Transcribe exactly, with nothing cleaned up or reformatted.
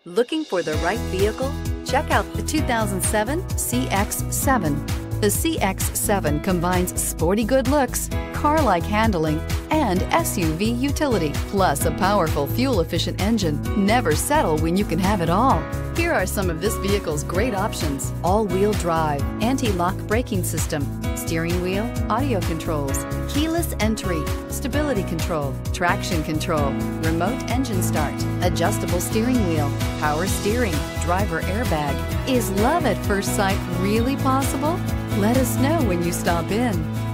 Looking for the right vehicle? Check out the two thousand seven C X seven. The C X seven combines sporty good looks, car-like handling, and S U V utility, plus a powerful fuel-efficient engine. Never settle when you can have it all. Here are some of this vehicle's great options: all-wheel drive, anti-lock braking system, steering wheel audio controls, keyless entry, stability control, traction control, remote engine start, adjustable steering wheel, power steering, driver airbag. Is love at first sight really possible? Let us know when you stop in.